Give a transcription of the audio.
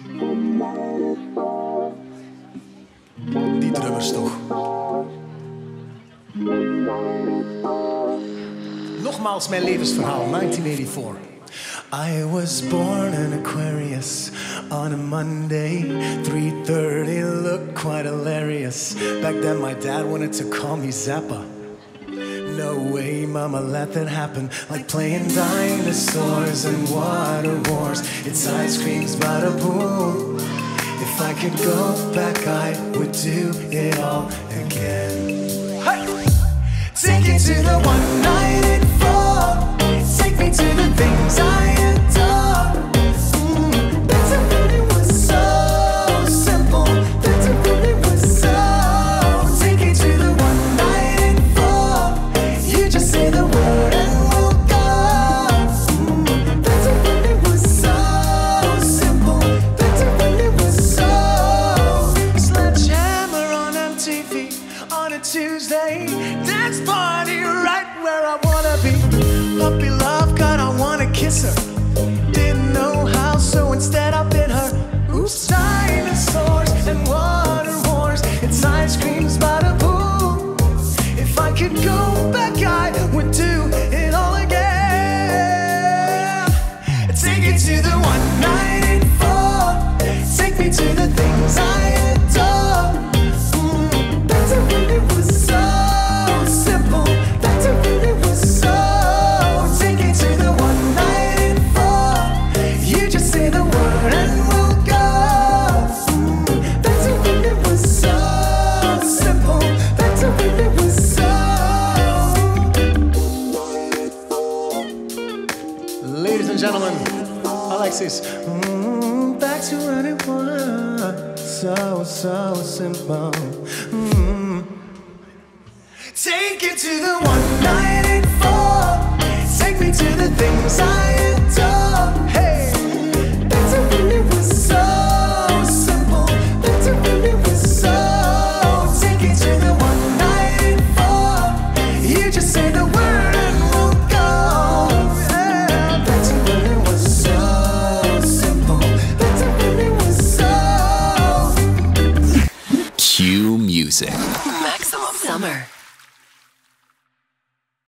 Die drummers toch. Nogmaals mijn levensverhaal, 1984. I was born an Aquarius on a Monday, 3:30, looked quite hilarious. Back then my dad wanted to call me Zappa. No way, mama, let that happen. Like playing dinosaurs and water wars. It's ice creams, bada boom. If I could go back, I would do it all again. Hey! Take it to the one night in fall. Take me to the things I adore. That's when it was so simple. That's when it was so. Take it to the one night in fall. You just say the word and we'll go. That's when it was so simple. That's when it was so. Sledgehammer on MTV on a Tuesday. Dance party right where I wanna be. Puppy love, God, I wanna kiss her. Didn't know how, so instead I bit her. Oops, dinosaurs and water wars. It's ice creams, bada boom. If I could go back, I would do it all again. Take it to the one night in fall. Take me to the things I adore. That's when it was so simple. That's when it was so. Take it to the one night in fall. You just say the word and we'll go. That's when it was so simple. That's when it was so. Ladies and gentlemen, Alexis. Back to when it was so simple. Take it to the one night in fall. Take me to the things I adore. Hey, that's when it was so simple. That's when it was so. Take it to the one night in fall. You just say the word and we'll go. Yeah, that's when it was so simple. That's when it was so. Cue music. Maximum Summer.